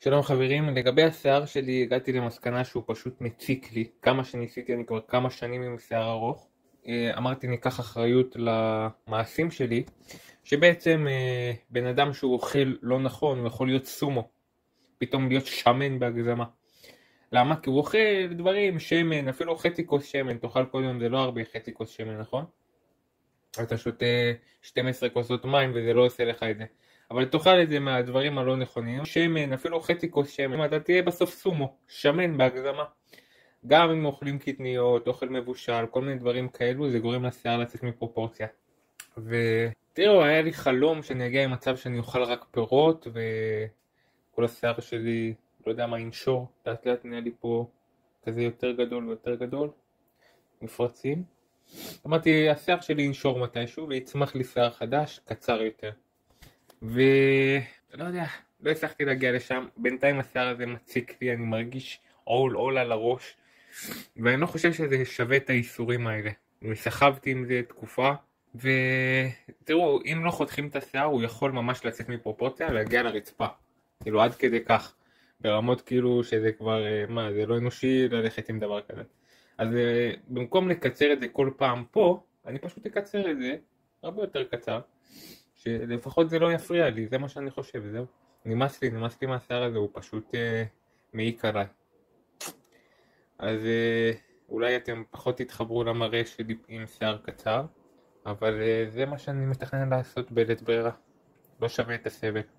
שלום חברים, לגבי השיער שלי הגעתי למסקנה שהוא פשוט מציק לי. כמה שניסיתי, אני כבר כמה שנים עם שיער ארוך. אמרתי ניקח אחריות למעשים שלי, שבעצם בן אדם שהוא אוכל לא נכון, הוא יכול להיות סומו, פתאום להיות שמן בהגזמה. למה? כי הוא אוכל דברים, שמן, אפילו חצי כוס שמן, תאכל כל יום, זה לא הרבה חצי כוס שמן, נכון? אתה שותה 12 כוסות מים וזה לא עושה לך את זה. אבל תאכל את זה מהדברים הלא נכונים, שמן, אפילו חצי כוס שמן, אתה תהיה בסוף סומו, שמן בהגזמה. גם אם אוכלים קטניות, אוכל מבושל, כל מיני דברים כאלו, זה גורם לשיער לצאת מפרופורציה. ותראו, היה לי חלום שאני אגיע למצב שאני אוכל רק פירות, וכל השיער שלי, לא יודע מה, ינשור, לאט לאט נהיה לי פה כזה יותר גדול ויותר גדול, מפרצים. אמרתי, השיער שלי ינשור מתישהו ויצמח לי שיער חדש, קצר יותר. ולא יודע, לא הצלחתי להגיע לשם. בינתיים השיער הזה מציק לי, אני מרגיש עול על הראש, ואני לא חושב שזה שווה את האיסורים האלה. אני סחבתי עם זה תקופה, ותראו, אם לא חותכים את השיער הוא יכול ממש לצאת מפרופורציה, להגיע לרצפה, כאילו עד כדי כך, ברמות כאילו שזה כבר, זה לא אנושי ללכת עם דבר כזה. אז במקום לקצר את זה כל פעם פה, אני פשוט אקצר את זה הרבה יותר קצר, שלפחות זה לא יפריע לי, זה מה שאני חושב, זהו. נמאס לי מהשיער הזה, הוא פשוט מעיק עליי. אז אולי אתם פחות תתחברו למראה שלי עם שיער קצר, אבל זה מה שאני מתכנן לעשות בלית ברירה, לא שווה את הסבל.